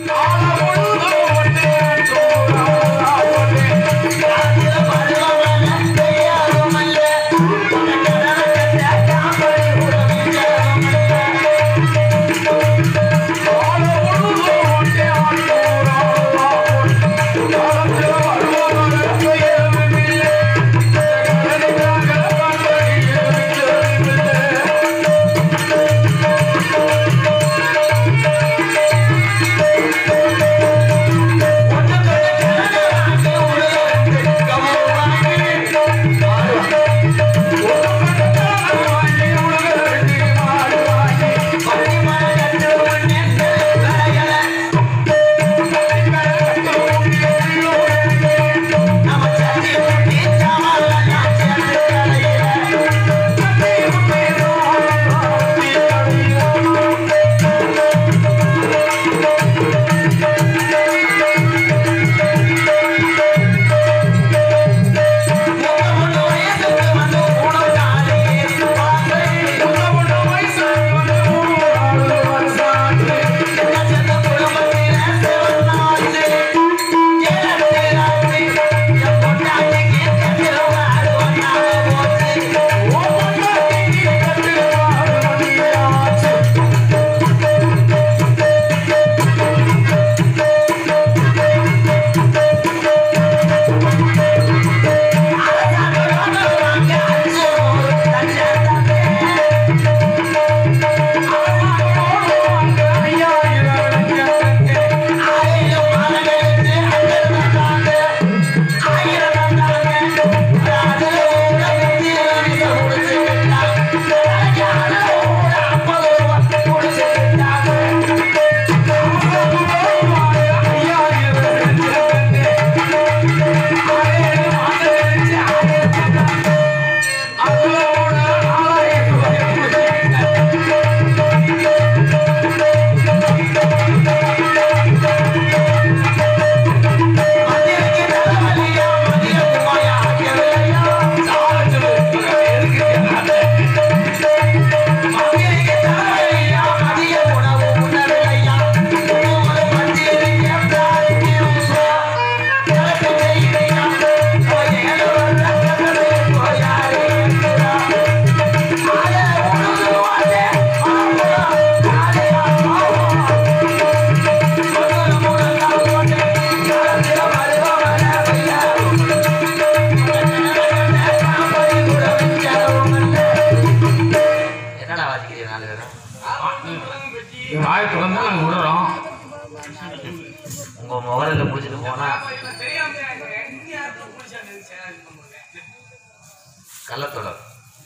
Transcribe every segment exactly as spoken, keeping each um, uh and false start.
கள்ளத்தொடர்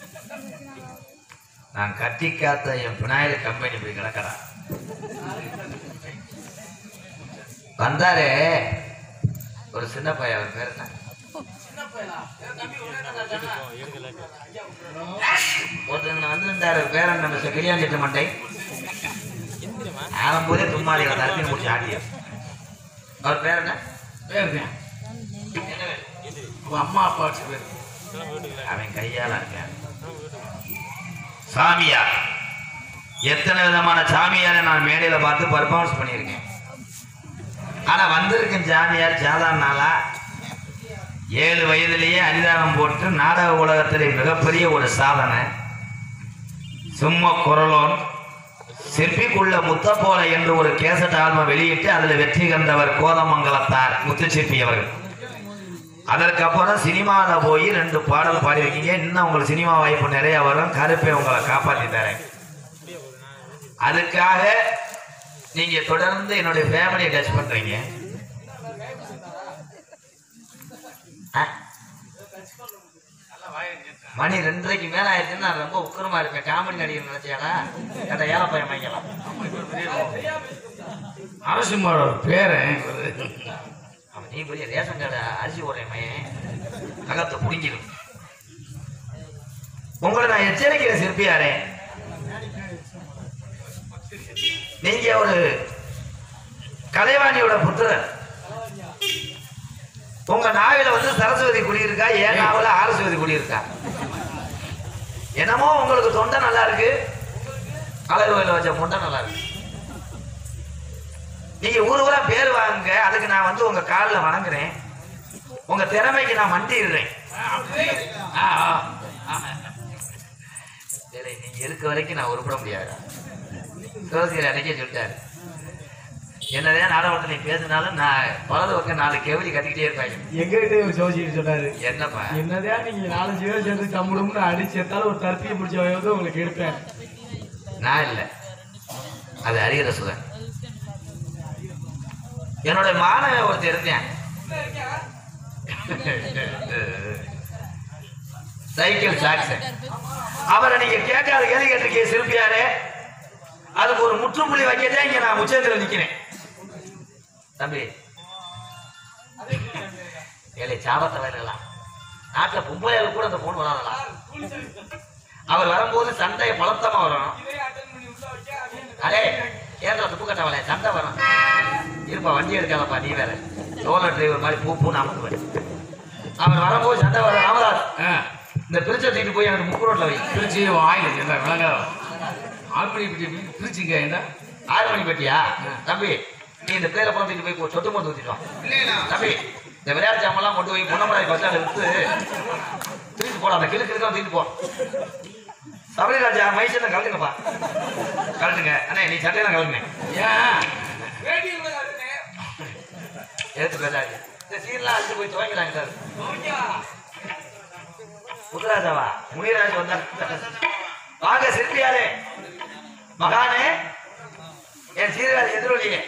நான் கட்டி காத்த என் பினாயில் கம்பெனி போய் கிடக்கிறான். வந்தாரு ஒரு சின்ன பையன், அவர் பேர் என்ன, ஒருத்தர் வந்துருந்தாரு பேரன் நம்ம கிளியாஞ்சிட்டு மண்டை ஆகும் போதே தும்மாளி தரப்பி முடிச்சு ஆட்டிய. அவர் பேர் என்ன, பேர் அம்மா அப்பா பேர், அவன் கையால இருக்கான் சாமியார். எத்தனை விதமான சாமியாரை நான் மேடையில பார்த்து பர்ஃபார்மன்ஸ் பண்ணியிருக்கேன். ஆனா வந்திருக்கும் சாமியார் சாதாரண நாளா, ஏழு வயதிலேயே அரிதானம் போட்டு நாடக உலகத்திலே மிகப்பெரிய ஒரு சாதனை. சும்மா குரலோன் சிற்பிக்குள்ள முத்தப்போல என்று ஒரு கேசட் ஆல்பம் வெளியிட்டு அதுல வெற்றி கண்டவர் கோதமங்கலத்தார் முத்துச்சிற்பி அவர்கள். அதற்கப்புறம் சினிமாவில் போய் ரெண்டு பாடல் பாடிருக்கீங்க. இன்னும் உங்களுக்கு சினிமா வாய்ப்பு நிறைய வரும். கருப்பை உங்களை காப்பாற்றி தரேன். அதுக்காக நீங்க தொடர்ந்து என்னுடைய ஃபேமிலியை டச் பண்றீங்க. மணி ரெண்டரைக்கு மேல ஆயிடுச்சுன்னு நான் ரொம்ப உக்கரமா இருப்பேன். காமெடி நடிகர் நினைச்சியாடா கேட்ட ஏழை பையன் வாங்கிக்கலாம். அரசுமாரோட பேரை அவன் நீ பெரிய ரேஷன் கார்டு அரிசி ஓடுறேன் மையன் நகத்தை புடிஞ்சிடும். உங்களை நான் எச்சரிக்கிற சிற்பியாரே, நீங்க ஒரு கலைவாணியோட புத்திரர். உங்க நாவில வந்து சரஸ்வதி குடியிருக்கா, என் நாவில ஆரஸ்வதி குடியிருக்கா. என்னமோ உங்களுக்கு தொண்டை நல்லா இருக்கு, கலை கோயில வச்ச முண்டை நல்லா இருக்கு. நீங்க ஊர் ஊரா பேர் வாங்க, அதுக்கு நான் வந்து உங்க காலில் வணங்குறேன், உங்க திறமைக்கு நான் மண்டிடுறேன். நீங்க இருக்க வரைக்கும் நான் உருப்பட முடியாது. சிவசீர் அன்னைக்கே சொல்லிட்டாரு, என்னதான் நாடகத்தில் நீ பேசினாலும் நான் வலது பக்கம் நாலு கேவலி கட்டிக்கிட்டே இருப்பாங்க. எங்ககிட்ட ஒரு ஜோசியர் சொன்னாரு, என்னப்பா என்னதான் நீங்க நாலஞ்சு பேர் சேர்ந்து கம்முடும்னு அடிச்சு எடுத்தாலும் ஒரு தற்பியை பிடிச்ச வந்து உங்களுக்கு எடுப்பேன். நான் இல்லை, அது அறிகிற சுதன். என்னோட மாணவன் ஒருத்தர் இருந்தேன், சைக்கிள் சாக்சன். அவரை நீங்க கேட்காத கேள்வி கேட்டிருக்கீங்க சிற்பியாரே, அதுக்கு ஒரு முற்றுப்புள்ளி வைக்கதான் இங்க நான் உச்சத்தில் நிக்கிறேன். தம்பி ஏழை சாபத்தை வேலைலாம் நாட்டில் பொம்பளையாளு கூட அந்த போன் வராதலாம். அவர் வரும்போது சண்டையை பலத்தமா வரணும். அடே ஏதோ துப்பு கட்ட வேலை சண்டை வரும் இருப்பா, வண்டி எடுக்காதப்பா, நீ வேற சோழ டிரைவர் மாதிரி பூ பூன்னு அமர்ந்துவேன். அவர் வரும்போது சண்டை வர ராமதாஸ் இந்த பிரிச்சை தூக்கிட்டு போய் எனக்கு முக்கு ரோட்ல வை. பிரிச்சு வாயில் விளங்க ஆல்மணி பிரிச்சுங்க. என்ன ஆறு மணி பெட்டியா தம்பி, நீ இந்த பேரை பணம் போய் சொட்டு மருந்து ஊற்றிட்டோம் தம்பி. இந்த விளையாட்டு சாமெல்லாம் கொண்டு போய் பொன்னமராய் பஸ் ஸ்டாண்ட் விட்டு தூக்கிட்டு போலாம். அந்த கிழக்கு தான் தூக்கிட்டு போ. சபரிராஜா மைசூர் கலந்துங்கப்பா, கலந்துங்க. அண்ணே நீ சட்டையெல்லாம் கலந்துங்க. ஏன் எடுத்து பேசாது இந்த சீரெல்லாம் அடிச்சு போய் துவைக்கிறாங்க சார். முத்துராஜாவா முனிராஜ் வந்தா வாங்க சிற்பியாரே, மகானே, என் சீர்காழி எதிரொலியே.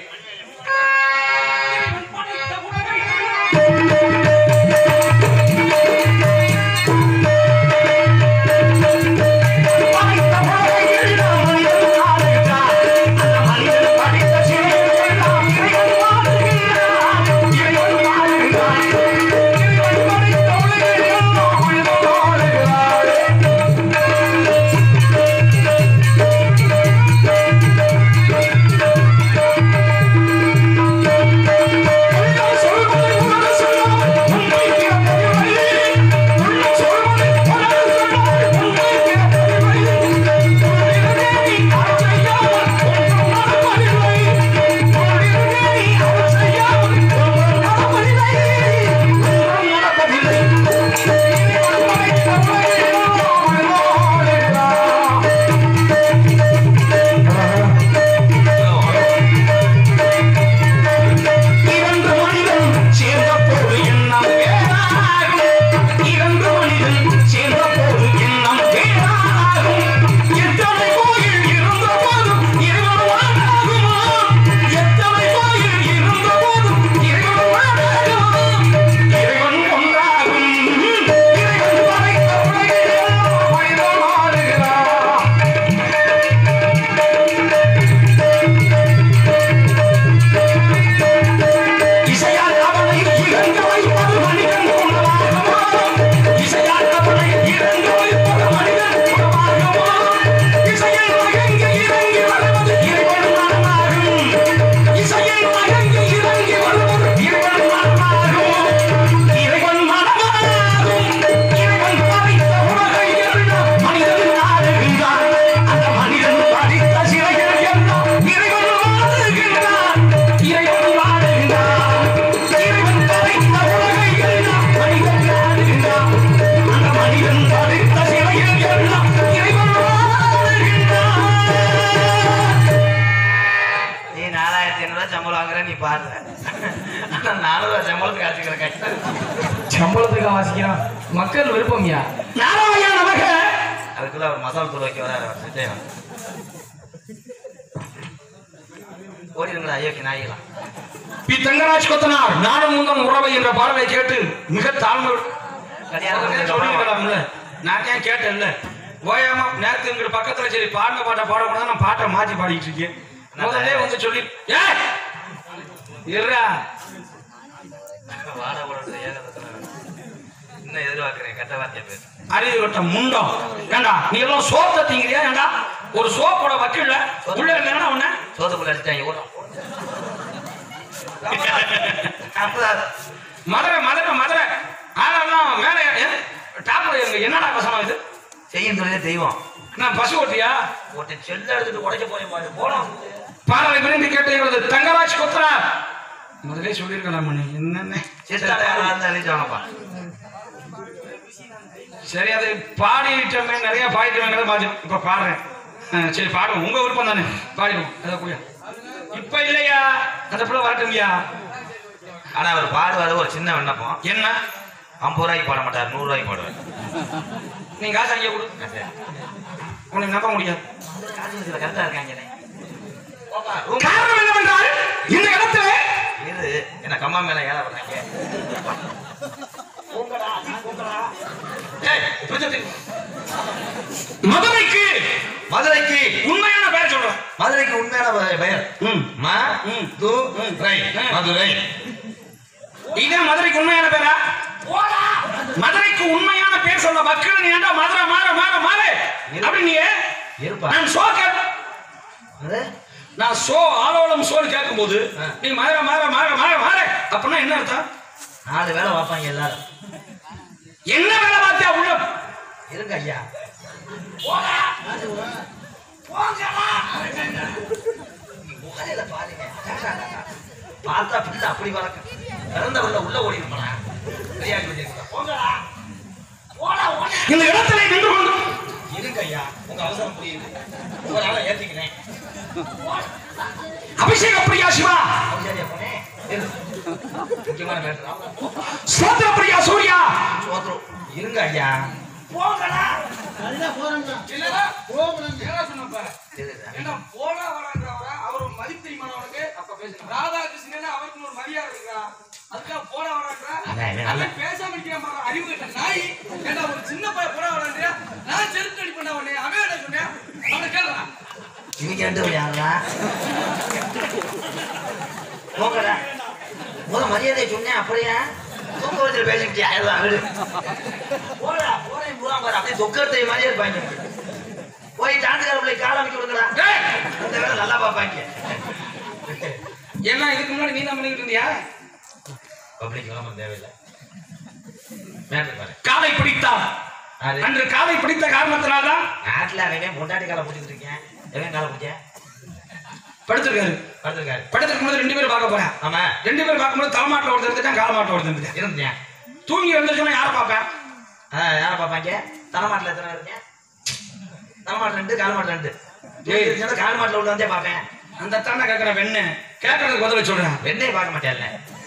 சம்பளத்துக்கு வாசிக்கிறான் மக்கள் விருப்பம்யா. அதுக்குள்ள அவர் மசால் தூள் வைக்க வர ஓடிடுங்களா ஐயோக்கு நாய்களாம். பி தங்கராஜ் கொத்தனார் நானும் முந்தன் உறவை என்ற பாடலை கேட்டு மிக தாழ்ந்து நான் ஏன் கேட்டேன்ல ஓயாம நேரத்துக்கு பக்கத்துல சரி பாடின பாட்டை பாடக்கூடாது, நான் பாட்டை மாற்றி பாடிட்டு இருக்கேன். முதல்ல வந்து சொல்லி இன்னும் எதிர்பார்க்கிறேன் கெட்ட வார்த்தையை பேச அறிவு கட்ட முண்டம். ஏண்டா நீ எல்லாம் சோத்தை தீங்கிறியா? ஏண்டா ஒரு சோப்போட வக்கீல்ல உள்ள இருந்தா உன்ன சோத்துக்குள்ள அடிச்சாங்க. மதுரை மதுரை மதுரை ஆனா மேல டாப்ல என்னடா கசனம் இது? செய்யும் தொழிலே தெய்வம். நான் பசு ஓட்டியா ஒருத்தன் செல்ல எடுத்துட்டு உடைக்க போறேன் போனோம். பாடலை விரும்பி கேட்டு எங்களது தங்கராஜ் கொத்தரா முதலே சொல்லியிருக்கலாம் என்னென்ன சரி அது பாடிட்டோமே நிறைய பாடிட்டோமே பாதி இப்ப பாடுறேன் சரி பாடுவோம் உங்க விருப்பம் தானே பாடிடுவோம் அதை கூட இப்ப இல்லையா அந்த பிள்ளை வரட்டும்யா ஆனா அவர் பாடுவாரு ஒரு சின்ன விண்ணப்பம் என்ன ஐம்பது ரூபாய்க்கு பாட மாட்டார் நூறு ரூபாய்க்கு பாடுவார் நீங்க காசு அங்கே கொடு உனக்கு நம்ப முடியாது கரெக்டா இருக்காங்க காரணம் என்னவென்றால் இந்த இடத்துல இது என்ன கம்மா மேல ஏழை பண்ணாங்க மதுரைக்கு மதுரைக்கு உண்மையான பெயர் சொல்றேன் மதுரைக்கு உண்மையான பெயர் மதுரை இதே மதுரைக்கு உண்மையான பேரா மதுரைக்கு உண்மையான பேர் சொல்ல மக்கள் நீ ஏண்டா மதுரை மாற மாற மாற அப்படி நீ நான் சோ கேட்க நான் சோ ஆலோலம் சோன்னு கேட்கும் போது நீ மாற மாற மாற மாற மாற அப்படின்னா என்ன அர்த்தம் நாலு வேலை பார்ப்பாங்க எல்லாரும் என்ன வேலை பார்த்தியா உள்ள இருங்க ஐயா பார்த்தா பிள்ளை அப்படி வளர்க்க பிறந்த உள்ள உள்ள ஓடி இருப்பானா இந்த இடத்துல நின்று கொண்டு இருங்க ஐயா உங்க அவசரம் புரியுது உங்களால ஏத்திக்கிறேன் அபிஷேக பிரியா சிவா சரியா போனே முக்கியமான மேட்டர் சோத்திர பிரியா சூர்யா சோத்ரம் இருங்க ஐயா போங்கடா நல்லா போறங்க இல்லடா போறங்க என்ன சொன்னப்ப என்ன போடா வராங்கறவரா அவர் மதிப்பு தெரியுமானவனுக்கு அப்ப பேசுங்க ராதாகிருஷ்ணன் அவருக்கு ஒரு மரியாதை இருக்கா அதுக்கு போடா வராங்கற அத பேசாம நிக்கிற மாதிரி அறிவு கட்ட நாய் ஏண்டா ஒரு சின்ன பையன் போடா வராங்கற நான் செருப்பு அடி பண்ண உடனே அவன் என்ன சொன்னே அவன கேளுடா இவங்க ரெண்டு யாரா போங்கடா முத மரியாதை சொன்னேன் அப்படியே தூக்க வச்சு பேசிக்கிட்டு ஆயிரம் அவரு போடா போறேன் பூரா பாரு அப்படியே தொக்கத்தை மாதிரியே இருப்பாங்க போய் டான்ஸ்கார பிள்ளை கால அமைக்க விடுங்கடா இந்த வேலை நல்லா பார்ப்பாங்க என்ன இதுக்கு முன்னாடி நீ தான் பண்ணிட்டு இருந்தியா பப்ளிக் விளம்பரம் தேவையில்லை மேட்டர் பாரு காலை பிடித்தான் அன்று காலை பிடித்த காரணத்தினால்தான் நாட்டில் அவன் பொண்டாட்டி காலை பிடிச்சிட்டு இருக்கேன் எவன் காலை பிடிச்ச படுத்திருக்காரு படுத்திருக்காரு படுத்திருக்கும் போது ரெண்டு பேரும் பார்க்க போறேன் ஆமா ரெண்டு பேரும் பார்க்கும்போது தலைமாட்டில் ஒருத்தர் இருந்துட்டான் கால மாட்டில் ஒருத்தர் இருந்துட்டேன் இருந்தேன் தூங்கி எழுந்துச்சுன்னா யாரை பார்ப்பேன் ஆ யாரை பார்ப்பாங்க தலைமாட்டில் எத்தனை இருக்கேன் தலைமாட்டில் ரெண்டு கால் மாட்டில் ரெண்டு ஏய் கால் மாட்டில் உள்ள வந்தே பார்ப்பேன் அந்த தானே கேட்குறேன் வெண்ணு கேட்கறதுக்கு பதில் சொல்றேன் வெண்ணையை பார்க்க மாட்டேன்ல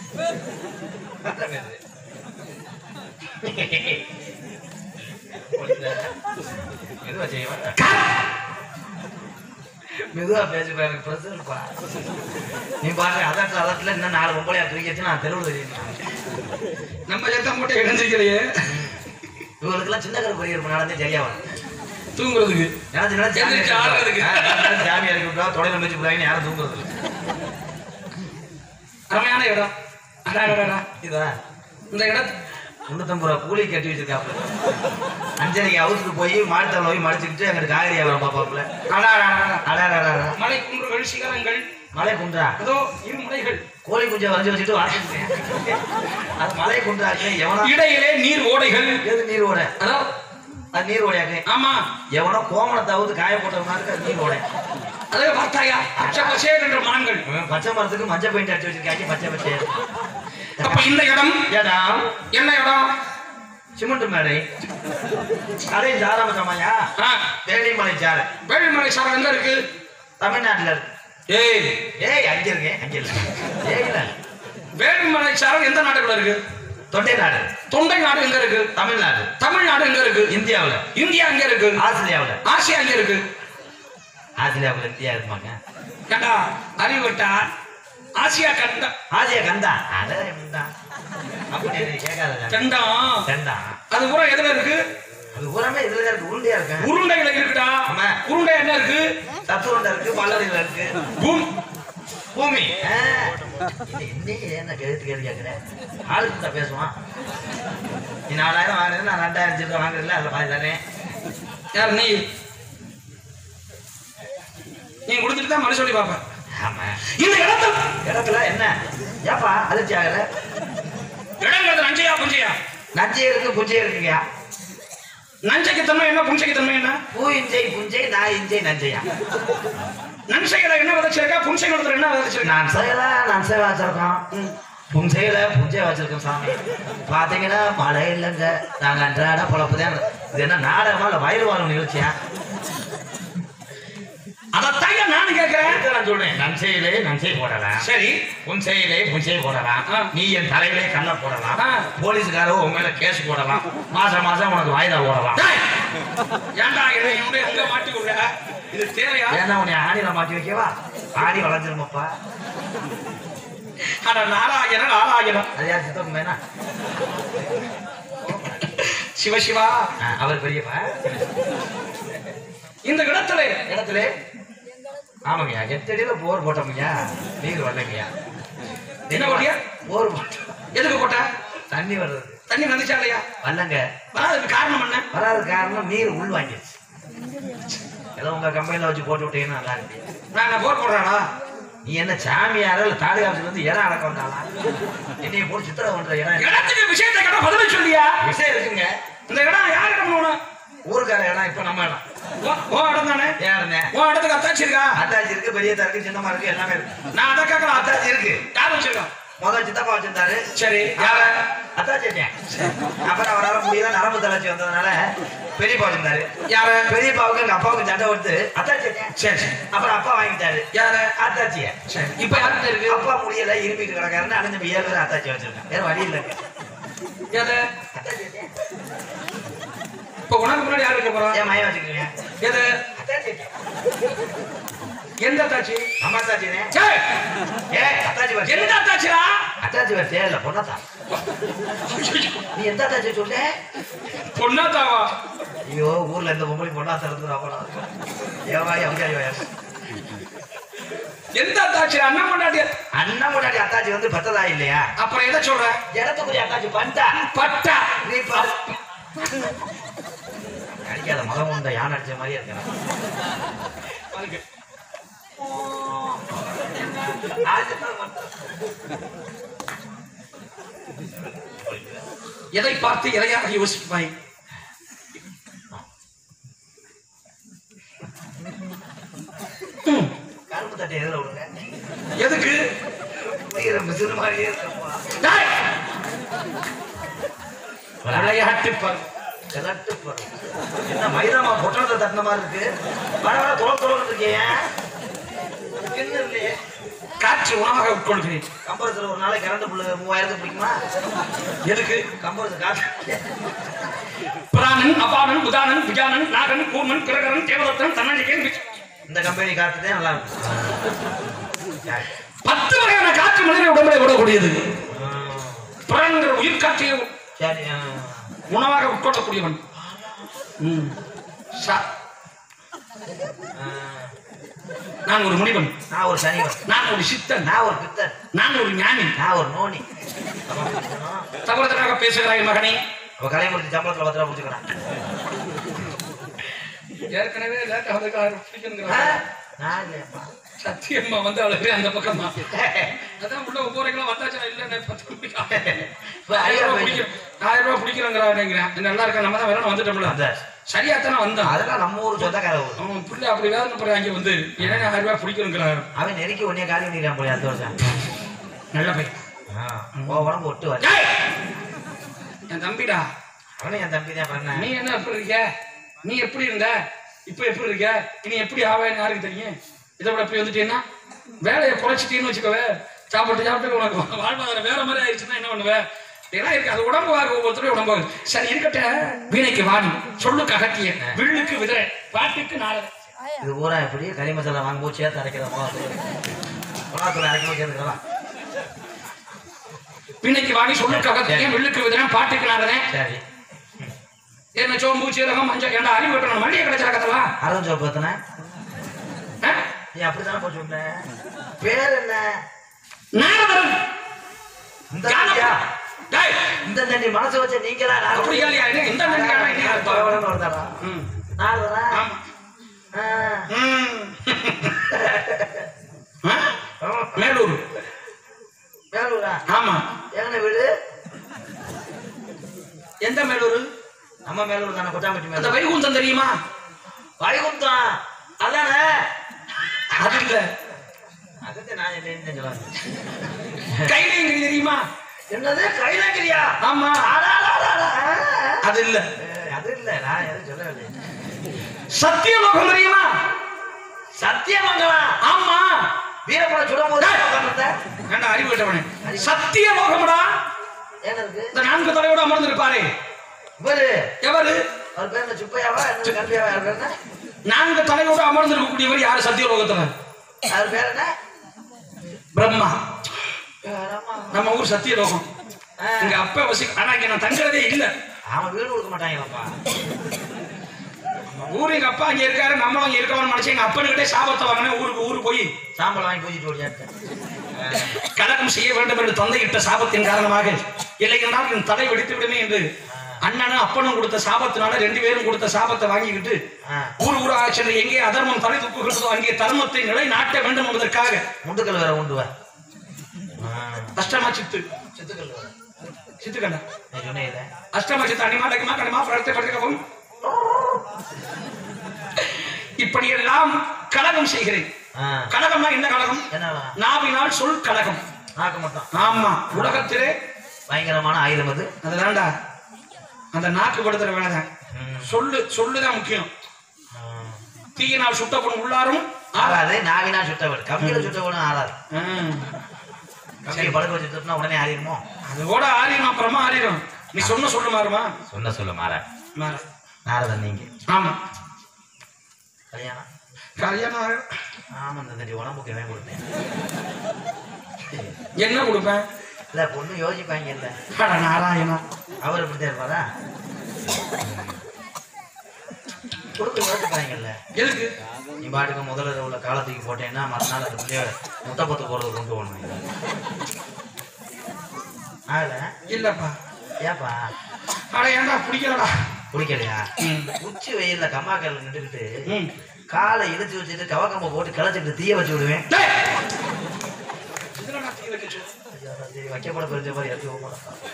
மெதுவா செய்வேன் மெதுவா பேசி எனக்கு பிரச்சனை நீ பாரு அதட்டு அதட்டுல இன்னும் நாலு பொம்பளையா தூக்கிச்சு நான் தெருவில் தெரியும் நம்ம எத்தனை மூட்டை இணைஞ்சிக்கலையே இவங்களுக்கெல்லாம் சின்ன கரு பெரிய நடந்தே சரியா வரும் தூங்குறதுக்கு ஜாமியா இருக்கா தொடையில வச்சு போறாங்க யாரும் தூங்குறது அருமையான இடம் அடா இதா இந்த இடத்து முன்னூத்தம்பது ரூபா கூலி கட்டி வச்சிருக்காப்புல அஞ்சரைக்கு அவுத்துட்டு போய் மாட்டுத்தவளை போய் மடிச்சுக்கிட்டு அங்கிட்டு காய்கறி வியாபாரம் பார்ப்பாப்புல மலை குன்றுகள் சிகரங்கள் மலை குன்றா அதோ இரு மலைகள் கோழி குஞ்சை வரைஞ்சி வச்சுட்டு வாசிக்கிறேன் அது மலை குன்றாக்கு எவனோ இடையிலே நீர் ஓடைகள் எது நீர் ஓடை அதோ அது நீர் ஓடையாக்கு ஆமா எவனோ கோமணத்தை அவுத்து காய போட்டவனா இருக்கு அது நீர் ஓடை அதே பார்த்தாயா பச்சை பசேர் என்ற மரங்கள் பச்சை மரத்துக்கு மஞ்சள் பெயிண்ட் அடிச்சு வச்சிருக்காங்க பச்சை பச்சை அப்ப இந்த இடம் இடம் என்ன இடம் சிமெண்ட் மேடை அதே சாராம சமாயா வேலிமலை சாலை வேலிமலை சாலை எங்க இருக்கு தமிழ்நாட்டுல இருக்கு ஏய் ஏய் அங்க இருக்கேன் அங்க இல்ல ஏய் இல்ல வேலிமலை சாலை எந்த நாட்டுக்குள்ள இருக்கு தொண்டை நாடு தொண்டை நாடு எங்க இருக்கு தமிழ்நாடு தமிழ்நாடு எங்க இருக்கு இந்தியாவுல இந்தியா எங்க இருக்கு ஆஸ்திரேலியாவுல ஆசியா எங்க இருக்கு ஆஸ்திரேலியாவுல இந்தியா இருக்குமாங்க கண்டா அறிவுட்டா ஆசியா கண்டா ஆசியா கண்டா அட கண்டா அப்படி கேட்காத கண்டா கண்டா அது பூரா எதுல இருக்கு அது பூராமே இதுல இருக்கு உருண்டையா இருக்கு உருண்டையில இருக்குடா ஆமா உருண்டை என்ன இருக்கு தத்து உருண்டை இருக்கு பல்லடியில இருக்கு பூமி பூமி இன்னைக்கு என்ன கேட்டு கேட்டு கேட்கிறேன் ஆளுக்கு தான் பேசுவான் நீ நாலாயிரம் வாங்குறது நான் ரெண்டாயிரம் சில்லறை வாங்குறதுல அதில் பாதி தரேன் யார் நீ நீ கொடுத்துட்டு தான் மனு சொல்லி பாப்பேன் ஆமா இந்த இடத்துல இடத்துல என்ன ஏப்பா அதிர்ச்சி ஆகல இடங்கிறது நஞ்சையா புஞ்சையா நஞ்சை இருக்கு புஞ்சை இருக்குங்கயா நஞ்சைக்கு தன்மை என்ன புஞ்சைக்கு தன்மை என்ன பூ இஞ்சை புஞ்சை நான் இஞ்சை நஞ்சையா நன்செயல என்ன விதைச்சிருக்கா புன்செயலத்துல என்ன விதைச்சிருக்கா நான் செய்யல நான் செய்ய வச்சிருக்கோம் புஞ்சையில புஞ்சை வச்சிருக்கோம் சாமி. பாத்தீங்கன்னா மழை இல்லைங்க, நாங்க அன்றாட பொழப்புதான். இது என்ன நாடகமா இல்ல வயிறு வாழும் நிகழ்ச்சியா? அதைத்தான் நானும் கேட்கிறேன். நான் சொல்றேன், நன்செயலே நன்சை போடலாம், சரி புஞ்சையிலே புஞ்சை போடலாம், நீ என் தலையிலே கல்ல போடலாம், போலீஸ்காரோ உன் மேல கேஸ் போடலாம், மாசம் மாசம் உனக்கு வாய்தா போடலாம். ஏன்டா என்னுடைய உங்க மாட்டி விடுற? இது தேவையா? ஏன்னா உன்னை ஆடியில மாட்டி வைக்கவா? ஆடி வளர்ந்துருமப்பா. ஆனா நாராயண நாராயண அது யார் சித்தம் வேணா? சிவ சிவா அவர் பெரியப்பா. இந்த இடத்துல இடத்துல ஆமாங்கய்யா, எத்தடியில போர் போட்டோம்யா, நீர் வரலைங்கய்யா. என்ன போட்டியா? போர் போட்டோம். எதுக்கு போட்ட? தண்ணி வர்றது. தண்ணி வந்துச்சா இல்லையா? வரலங்க. வராதுக்கு காரணம் என்ன? வராது காரணம் நீர் உள் வாங்கிடுச்சு. ஏதோ உங்க கம்பெனில வச்சு போட்டு விட்டீங்கன்னா நல்லா இருக்கு. நான் போர் போடுறானா? நீ என்ன சாமியார இல்ல தாலி ஆபீஸ்ல இருந்து இடம் அடக்க வந்தாளா? என்னைய போட்டு சித்திரை பண்ற இடம். இடத்துக்கு விஷயத்தை கேட்ட பதில சொல்லியா? விஷயம் இருக்குங்க. இந்த இடம் யார் இடம் போகணும்? ஊருக்கார இடம். இப்ப நம்ம இடம். ஓ இடம் தானே? யாருங்க? ஓ இடத்துக்கு அத்தாச்சி இருக்கா? அத்தாச்சி இருக்கு, பெரிய இருக்கு, சின்னமா இருக்கு, எல்லாமே இருக்கு. நான் அதை கேட்கலாம். அத்தாச்சி இருக்கு. யார் வச்சிருக்கா? முதல் சித்தப்பா வச்சிருந்தாரு. சரி யார? அத்தாச்சி. அப்புறம் அவரால முடியல, நரம்பு தளர்ச்சி வந்ததுனால பெரியப்பா வச்சிருந்தாரு. யார? பெரியப்பாவுக்கு எங்க அப்பாவுக்கு சண்டை கொடுத்து அத்தாச்சி. சரி சரி. அப்புறம் அப்பா வாங்கிட்டாரு. யார? அத்தாச்சிய. சரி. இப்ப யார்கிட்ட இருக்கு? அப்பா முடியல, இரும்பிட்டு கிடக்காருன்னு அண்ணன் ஏழு பேர் அத்தாச்சி வச்சிருக்கேன். வேற வழி இல்லைங்க. எது? இப்ப உனக்கு முன்னாடி யார் வைக்க போறோம்? ஏன் மயம் வச்சுக்கிறீங்க? எது? அத்தாச்சி. எந்த அத்தாச்சி? அம்மா அத்தாச்சினே. சரி. ஏ அத்தாச்சி வச்சு. எந்த அத்தாச்சிடா? அத்தாச்சி வச்சு இல்ல பொண்ணாத்தா. நீ எந்த அத்தாச்சி சொல்ல? பொண்ணாத்தாவா? ஐயோ, ஊர்ல இந்த பொம்பளை பொண்ணாத்தா இருக்கிறாங்களா? ஏவா எம்ஜிஆர் வயசு. எந்த அத்தாச்சி? அண்ணன் பொண்டாட்டி. அண்ணன் முன்னாடி அத்தாச்சி வந்து பத்ததா இல்லையா? அப்புறம் எதை சொல்ற? இடத்துக்குரிய அத்தாச்சி பண்டா. பட்டா. நீ பாரு. அடிக்காத மகம் உண்ட யானை அடிச்ச மாதிரியே இருக்கிறான். எதை பார்த்து எதையாக யோசிப்பாய்? கரும்பு தட்டை எதிர விடுங்க. எதுக்கு? மிசிறு மாதிரியே இருக்கப்பா. விளையாட்டு பாரு. கிளட்டு பாரு. என்ன மைதாமா பொட்டணத்தை தட்டின மாதிரி இருக்கு. வர வர தொலை தொலைன்னு இருக்கீங்க. என்ன இல்லையே. காற்று உணவாக உட்கொள்கிறேன். கம்பரத்தில் ஒரு நாளைக்கு கரண்ட் புல்லு மூவாயிரத்துக்கு பிடிக்குமா? எதுக்கு? கம்பரத்து காற்று. பிராணன் அபானன் உதானன் விஜானன் நாகன் கூர்மன் கிரகரன் தேவதத்தன் தன்னடிக்கன். இந்த கம்பெனி காற்றுதான் நல்லா இருக்கும். பத்து வகையான காற்று மனித உடம்பை விடக்கூடியது. பிரான்கிற உயிர் காற்றையை சரி. உணவாக உட்கொள்ளக்கூடியவன். நான் ஒரு முனிவன். நான் ஒரு சனிவன். நான் ஒரு சித்தன். நான் ஒரு பித்தன். நான் ஒரு ஞானி. நான் ஒரு நோனி. தவறுதலாக பேசுகிறாய் மகனே. அவ கலைமுறைக்கு சம்பளத்துல பத்திரம் பிடிச்சுக்கிறான். ஏற்கனவே சத்தியம்மா வந்து அவளுக்கு அந்த பக்கம் தான். அதான் உள்ள ஒவ்வொரு கிலோ வந்தாச்சா இல்ல பத்து மணிக்கு ஆயிரம் ரூபாய் பிடிக்கிறோங்கிறேன். நல்லா இருக்கா? நம்ம தான் வேற வந்துட்டோம்ல. சரியாத்தானே வந்தான். அதெல்லாம் நம்ம ஊர் சொந்தக்கார ஊர். அவன் பிள்ளை அப்படி வேதனை போற அங்கே வந்து ஏன்னா ஆயிரம் ரூபாய் பிடிக்கிறோங்கிறான். அவன் நெருக்கி உடனே காலி பண்ணிடுறான் போய் அடுத்த வருஷம். நல்ல பையன். உடம்பு ஒட்டு வர என் தம்பிடா. அவனும் என் தம்பி தான் பண்ண. நீ என்ன எப்படி இருக்க? நீ எப்படி இருந்த? இப்ப எப்படி இருக்க? இனி எப்படி ஆவேன்னு யாருக்கு தெரியும்? இதை விட எப்படி வந்துட்டீங்கன்னா வேலையை குறைச்சிட்டீன்னு வச்சுக்கவே. சாப்பிட்டு சாப்பிட்டு உனக்கு வாழ்வாதாரம் வேற மாதிரி ஆயிடுச்சுன்னா என்ன பண்ணுவேன்? இதெல்லாம் இருக்கு. அது உடம்பு வாங்க ஒவ்வொருத்தரும் உடம்பு. சரி இருக்கட்ட. வீணைக்கு வாணி, சொல்லுக்கு அகத்திய, வில்லுக்கு விதிரை, பாட்டுக்கு நாளை. இது ஊரா எப்படி கறி மசாலா வாங்க போது சேர்த்து அரைக்கிறோமோ குணாத்துல அரைக்கணும் சேர்த்துக்கலாம். வீணைக்கு வாணி, சொல்லுக்கு அகத்திய, வில்லுக்கு விதிரை, பாட்டுக்கு நாளை. சரி. என்ன சோம்பு சீரகம் மஞ்சள் ஏண்டா அறிவு வெட்டணும் மண்டியை கிடைச்சா கத்தலாம். அரைஞ்சு சோப்பு எத்தனை? நீ அப்படித்தானே போய் சொன்ன. பேர் என்ன? நாரதன். இந்த இந்த தண்ணி மனசு வச்ச நீங்களா? அப்படி இல்லையா? இந்த வருதாடா. நாரதனா? மேலூர். மேலூரா? ஆமா. எங்க வீடு? எந்த மேலூர்? நம்ம மேலூர் தானே. கொட்டாம்பட்டி மேல. அந்த வைகுந்தம் தெரியுமா? வைகுந்தம் அதானே. அது இல்ல அதுக்கு நான் என்ன சொல்லுவாங்க கைலங்கிரி தெரியுமா? என்னது கைலாங்கிரியா? ஆமா. அது இல்ல அது இல்ல நான் எதுவும் சொல்லவில்லை. சத்தியலோகம் தெரியுமா? சத்தியமங்கலம். ஆமா. வீரப்பட சுடும்போது ஏண்டா அறிவு கேட்டவனே, சத்தியலோகம்டா. இந்த நான்கு தலையோட அமர்ந்திருப்பாரு இவரு. எவரு? அவர் பேர் என்ன? சுப்பையாவா? என்ன கல்வியாவா? அவர் பேர் என்ன? நான்கு தலையோட அமர்ந்திருக்கக்கூடியவர் யாரு சத்தியலோகத்துல? அவர் பேர் என்ன? பிரம்மா. நம்ம ஊர் சத்தியலோகம். எங்க அப்பா வசி. ஆனா இங்க நான் தங்குறதே இல்ல. அவன் வீடு கொடுக்க மாட்டாங்கப்பா. ஊரு எங்க அப்பா அங்க இருக்காரு, நம்மளும் அங்க இருக்கலாம்னு நினைச்சு எங்க அப்பனுக்கிட்டே சாபத்தை வாங்கினேன். ஊருக்கு ஊரு போய் சாம்பல் வாங்கி பூஜிட்டு ஓடியாட்டேன். கலகம் செய்ய வேண்டும் என்று தந்தையிட்ட சாபத்தின் காரணமாக இல்லை என்றால் என் தலை வெடித்து விடுமே என்று அண்ணனும் அப்பனும் கொடுத்த சாபத்தினால ரெண்டு பேரும் கொடுத்த சாபத்தை வாங்கிக்கிட்டு ஊர் ஊராக சென்று எங்கே அதர்மம் தலை தூக்குகிறதோ அங்கே தர்மத்தை நிலை நாட்ட வேண்டும் என்பதற்காக முண்டுக்கல் வேற உண்டு வா. அஷ்டமா சித்து சித்துக்கல் சித்துக்கண்ணா சொன்னேன். அஷ்டமா சித்து அனிமா டகிமா கனிமா பிரத்தை படுத்துக்கவும் இப்படி எல்லாம் கலகம் செய்கிறேன். கலகம்னா என்ன கலகம்? நாவினால் சொல் கலகம். நாக்கு மட்டும். ஆமா. உலகத்திலே பயங்கரமான ஆயுதம் அது. அதுதான்டா அந்த நாக்கு படுத்துற வேலைதான். சொல்லு சொல்லுதான் முக்கியம். தீயினால் சுட்டப்படும் உள்ளாரும் ஆறாது, நாவினால் சுட்டவன். கம்பியில சுட்டவனும் ஆறாது. கம்பியை படுக்க வச்சு சுட்டினா உடனே ஆறிடுமோ? அது கூட ஆறிடும், அப்புறமா ஆறிடும். நீ சொன்ன சொல்லு மாறுமா? சொன்ன சொல்ல மாற மாற நாரதன் நீங்க. ஆமா. கல்யாணம் கல்யாணம் ஆமா. இந்த தட்டி உடம்புக்கு வேன் கொடுத்தேன். என்ன கொடுப்பேன்? இல்ல பொண்ணு யோசிப்பாங்க. இல்ல நாராயணா அவர் இப்படித்தான் இருப்பாரா? கொடுத்து யோசிப்பாங்கல்ல. எதுக்கு? நீ பாட்டுக்கு முதல்ல உள்ள காலத்துக்கு போட்டேன்னா மறுநாள் அந்த பிள்ளைய முட்டை பத்து போறது கொண்டு போகணும். ஆகல இல்லப்பா. ஏப்பா? அட ஏன்டா பிடிக்கலடா? பிடிக்கலையா? உச்சி வெயில்ல கம்மாக்கல்ல நின்றுக்கிட்டு காலை இழுத்து வச்சுட்டு கவக்கம்ப போட்டு கிளச்சிட்டு தீய வச்சு விடுவேன். வைக்கப்பட பெருஞ்ச மாதிரி எடுத்து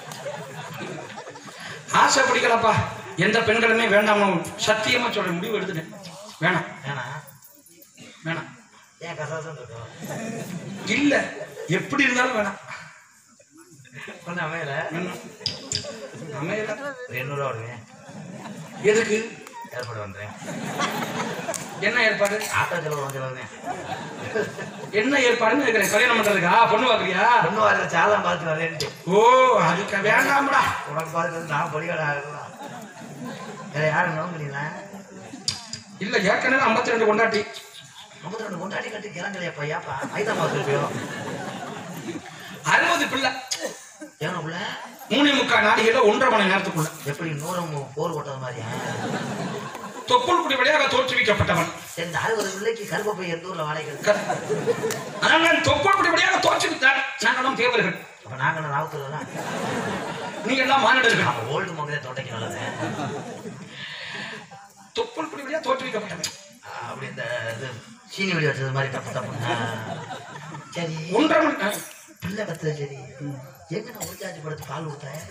ஆசை பிடிக்கலப்பா. எந்த பெண்களுமே வேண்டாம். சத்தியமா சொல்ற முடிவு எடுத்துட்டேன். வேணாம் வேணாம் வேணாம். ஏன் கசாசம் இருக்கும்? இல்ல எப்படி இருந்தாலும் வேணாம். ஒன்னும் அமையல அமையல. எண்ணூறு ரூபா விடுவேன். எதுக்கு? ஏற்பாடு பண்றேன். என்ன ஏற்பாடு? ஆட்டோ செலவு வந்து என்ன ஏற்பாடுன்னு கேட்கிறேன். கல்யாணம் பண்றதுக்கா? பொண்ணு பாக்குறியா? பொண்ணு வாங்க சாதம் பார்த்து வரேன்ட்டு. ஓ அதுக்கு வேண்டாம்டா. உனக்கு பார்த்து நான் படிக்காட ஆகலாம். வேற யாரும் நோங்குறீங்களா? இல்ல ஏற்கனவே ஐம்பத்தி ரெண்டு கொண்டாட்டி. ஐம்பத்தி ரெண்டு கொண்டாட்டி கட்டி கிளங்கலையாப்பா? ஏப்பா ஐதா மாசம் அறுபது பிள்ளை. ஏன் பிள்ளை? மூணு முக்கால் நாளிகையில ஒன்றரை மணி நேரத்துக்குள்ள. எப்படி நூறு போர் போட்டது மாதிரியா? தொப்புள் குடி வழியாக தோற்றுவிக்கப்பட்டவன். இந்த அறுபது பிள்ளைக்கு கருப்பப்பை எந்த ஊர்ல வாழைகள்? ஆனால் தொப்புள் குடி வழியாக தோற்றுவித்தான். நாங்களும் தேவர்கள். அப்ப நாங்க ராவுத்துல நீங்க எல்லாம் மானிடர்கள். அப்ப ஓல்டு மங்களே தோட்டைக்கு நல்லது. தொப்புள் குடி வழியாக தோற்றுவிக்கப்பட்டவன். அப்படி இந்த இது சீனி வெடி வச்சது மாதிரி தப்பு தப்பு. சரி ஒன்றரை மணி பிள்ளை கத்து. சரி எங்க நான் உச்சாச்சு படுத்து பால் கொடுத்தேன்.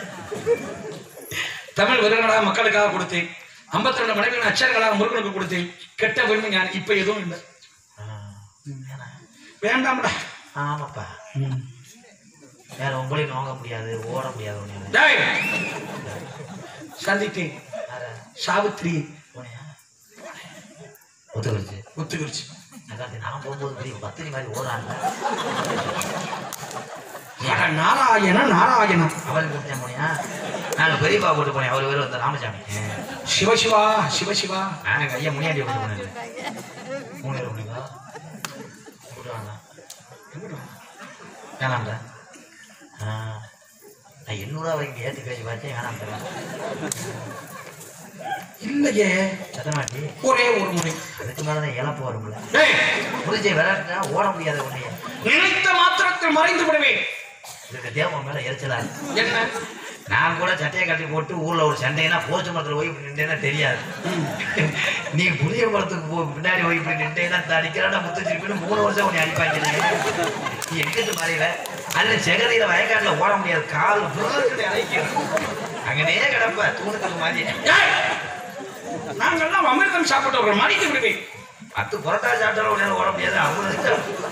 தமிழ் விருதுகளாக மக்களுக்காக கொடுத்தேன். ஐம்பத்தி ரெண்டு மனைவிகள் அச்சர்களாக முருகனுக்கு கொடுத்தேன். கெட்ட பெருமை ஞான் இப்ப எதுவும் இல்லை. வேண்டாம்டா. ஆமாப்பா. வேற உங்களையும் நோங்க முடியாது, ஓட முடியாது. சந்தித்தேன் சாவித்திரி. ஒத்துக்கிடுச்சு ஒத்துக்கிடுச்சு. நான் போகும்போது பெரிய பத்திரி மாதிரி ஓடாங்க. நாராயண நாராயண அவருக்கு கூப்பிட்டேன் போனியா? நாங்க பெரியப்பா கூட்டு போனேன். அவரு பேர் வந்து ராமசாமி. சிவசிவா சிவசிவா. நாங்க ஐயா முனியாண்டி கூட்டு போனேன். மூணு பேர் போனீங்களா? கூட்டு வாங்க. வேணாம்டா. நான் எண்ணூறுவா வரைக்கும் ஏற்றி பேசி பார்த்தேன். வேணாம் தரேன். இல்லையே சத்தமாட்டி ஒரே ஒரு முறை. அதுக்கு மேலதான் இழப்பு வரும்ல. முடிஞ்சை விளையாட்டுனா ஓட முடியாத உன்னைய நினைத்த மாத்திரத்தில் மறைந்து விடுவேன். இதுக்கு தேவன் மேல எரிச்சலா என்ன? நான் கூட சட்டையை கட்டி போட்டு ஊர்ல ஒரு சண்டைனா போஸ்ட் மரத்துல போய் நின்றேன்னா தெரியாது. நீ புளிய மரத்துக்கு போ பின்னாடி போய் இப்படி நின்றேன்னா அடிக்கிறான முத்துச்சிருப்பின்னு மூணு வருஷம் உன்னை அடிப்பாங்க. நீ எங்கிட்டு மாறியில அதுல செகதியில வயக்காட்டுல ஓட முடியாது. கால் அழைக்கிறது அங்கனே கிடப்ப தூணுக்கு மாதிரி. நாங்கெல்லாம் அமிர்தம் சாப்பிட்டு மறைத்து விடுவேன். பத்து புரோட்டா சாப்பிட்டாலும் உடனே ஓட முடியாது. அவங்க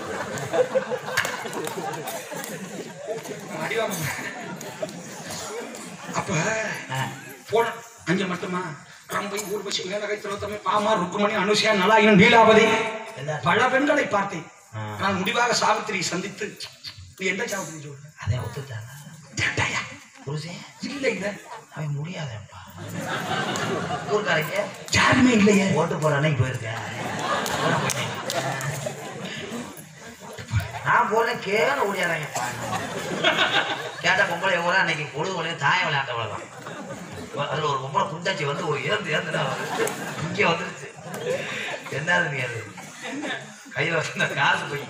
அப்ப போன அங்க மட்டுமா ரம்பை ஊர்வசி மேலகை திலோத்தமை பாமா ருக்குமணி அனுஷியா நலாயினம் நீலாவதி பல பெண்களை பார்த்தேன். நான் முடிவாக சாவித்திரியை சந்தித்து நீ எந்த சாவித்திரி சொல்ற அதே ஒத்துட்டாங்க. புருஷன் இல்லை இல்ல அவன் முடியாதேப்பா. ஊருக்காரங்க யாருமே இல்லையே. ஓட்டு போற அன்னைக்கு போயிருக்கேன். நான் போனேன் கேன ஓடியாதாங்கப்பா. கேட்ட பொம்பளை ஊரா அன்னைக்கு பொழுது ஒளி தாயம் விளையாட்ட தான். அதுல ஒரு பொம்பளை குண்டாச்சி வந்து ஒரு ஏந்து ஏந்துடா இங்கே வந்துருச்சு. என்னது நீ அது கையில வச்சிருந்த காசு போய்.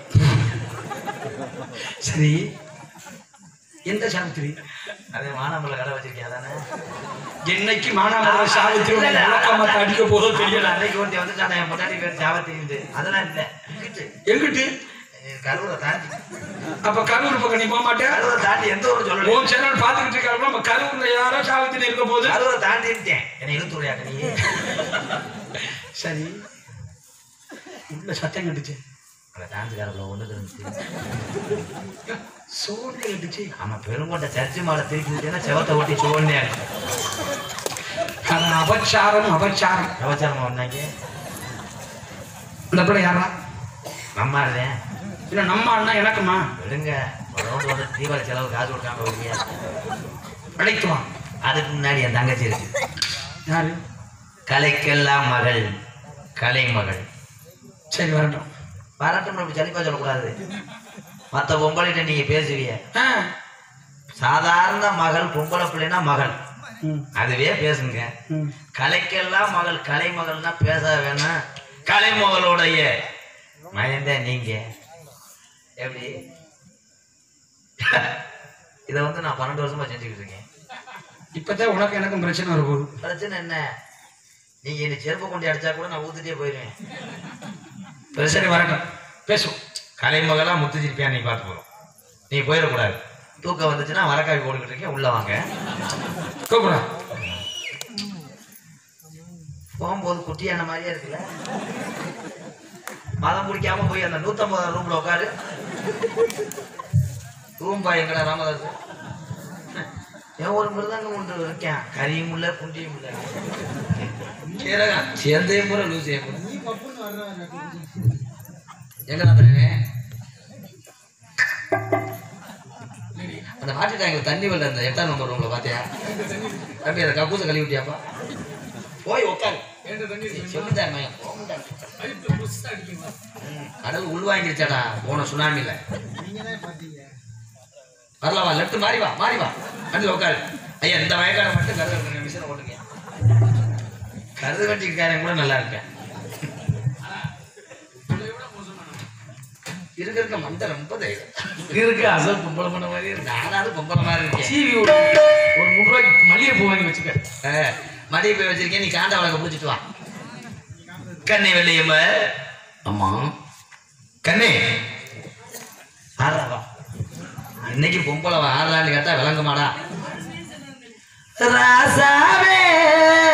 சரி எந்த சாவித்திரி? அதே மானாமலை கடை வச்சிருக்கியா தானே? என்னைக்கு மானாமலை சாவித்திரி அடிக்க போதோ தெரியல. அன்னைக்கு ஒருத்தி வந்துட்டானே என் முன்னாடி பேர் சாவித்திரி. அதெல்லாம் இல்லை எங்கிட்டு கருவூரை தாண்டி. அப்ப கரூர் பக்கம் நீ போக மாட்டேன். கருவூரை தாண்டி எந்த ஊர் சொல்லணும்? உன் சேனல் பாத்துக்கிட்டு இருக்காரு. நம்ம கரூர்ல யாரோ சாவித்திரி இருக்க போது கருவூரை தாண்டிட்டேன். என்னை இழுத்து விளையாட்டு நீ. சரி உள்ள சத்தம் கட்டுச்சு. அந்த டான்ஸ்காரங்கள ஒண்ணு இருந்துச்சு. சோறு கட்டுச்சு. ஆமா பெருங்கொண்ட சர்ச்சு மாலை திருப்பி செவத்தை ஓட்டி சோழனே அபச்சாரம் அபச்சாரம் அபச்சாரமா வந்தாங்க. இந்த பிள்ளை யாரா? நம்ம இருந்தேன். இல்ல நம்ம அண்ணா எனக்குமா விடுங்க. ரவுண்டு வந்து தீபாவளி செலவு காசு கொடுக்காம வருவியா? அழைத்துவான். அதுக்கு முன்னாடி என் தங்கச்சி இருக்கு. யாரு? கலைக்கெல்லாம் மகள் கலை மகள். சரி வரட்டும். வரட்டும். அப்படி சலிப்பா சொல்லக்கூடாது. மற்ற பொம்பளைகிட்ட நீங்க பேசுவீங்க. சாதாரண மகள் பொம்பளை பிள்ளைனா மகள் அதுவே பேசுங்க. கலைக்கெல்லாம் மகள் கலை மகள்னா பேச வேணாம். கலைமகளுடைய மயந்த நீங்க எப்படி? இதை வந்து நான் பன்னெண்டு வருஷமா செஞ்சுக்கிட்டு இருக்கேன். இப்பதான் உனக்கு எனக்கும் பிரச்சனை வரும்போது பிரச்சனை என்ன? நீங்க என்ன செருப்பு கொண்டு அடிச்சா கூட நான் ஊத்துட்டே போயிருவேன். சரி வரட்டும் பேசுவோம். கலைமகளா முத்துச்சிருப்பியா நீ பார்த்து போறோம். நீ போயிடக்கூடாது. தூக்கம் வந்துச்சுன்னா வரக்காய் போட்டுக்கிட்டு இருக்கேன். உள்ள வாங்க. கூப்பிடா போகும்போது குட்டியான மாதிரியே இருக்குல்ல. மதம் பிடிக்காம போய் அந்த நூத்தம்பதாம் ரூம்ல உட்காரு. ரூம் பாய் எங்கடா ராமதாஸ்? ஏன் ஒரு மிருதங்க ஒன்று இருக்கேன். கரியும் இல்லை குண்டியும் இல்லை. சேர்ந்தே போற லூசியே போற எங்கடா அந்த மாட்டிட்டாங்க தண்ணி வரல. அந்த எட்டாம் நம்பர் ரூம்ல பாத்தியா தம்பி? அதை கக்கூசை கழுவி விட்டியாப்பா? போய் உட்காரு. கடல் உள்வாங்கிருச்சாடா போன சுனாமில. வரலவா லெப்ட் மாறி வா மாறி வா வந்து உட்காரு. ஐயா இந்த வயக்கார மட்டும் கருது மிஷினை ஓட்டுங்க. கருது வண்டிக்காரன் கூட நல்லா இருக்கேன். இருக்க இருக்க மண்டை ரொம்ப தைரியம் இருக்கு. அசல் பொம்பளை பண்ண மாதிரி இருக்கு. நானாவது பொம்பளை மாதிரி இருக்கேன். சீவி ஒரு நூறு ரூபாய்க்கு மல்லிகை பூ வாங்கி வச்சுக்க. மடியை போய் வச்சிருக்கேன். நீ காண்ட வழக்க பிடிச்சிட்டு வா. கண்ணை வெள்ளையம்ம அம்மா கண்ணே ஆறாவா இன்னைக்கு பொம்பளை ஆறான்னு கேட்டா விளங்குமாடா? ராசாவே